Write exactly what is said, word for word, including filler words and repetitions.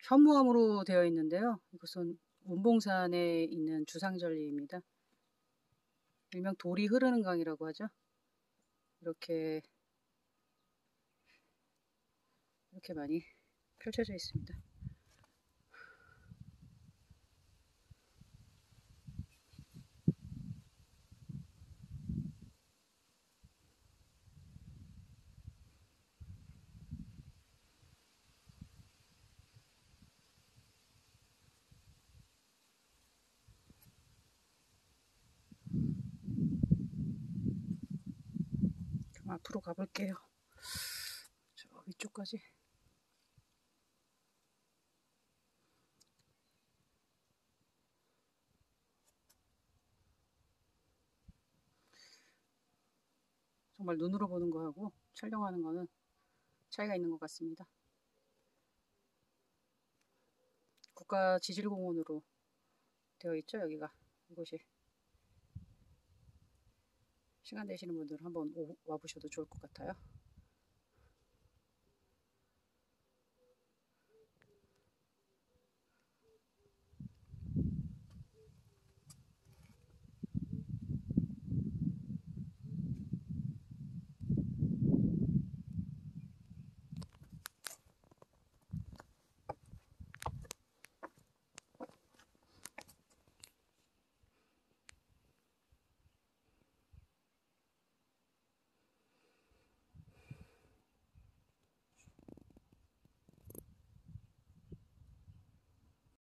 현무암으로 되어 있는데요. 이것은 운봉산에 있는 주상절리입니다. 일명 돌이 흐르는 강이라고 하죠. 이렇게 이렇게 많이 펼쳐져 있습니다. 좀 앞으로 가볼게요. 저 위쪽까지. 정말 눈으로 보는 거하고 촬영하는 거는 차이가 있는 것 같습니다. 국가지질공원으로 되어 있죠, 여기가. 이곳이. 시간 되시는 분들은 한번 와보셔도 좋을 것 같아요.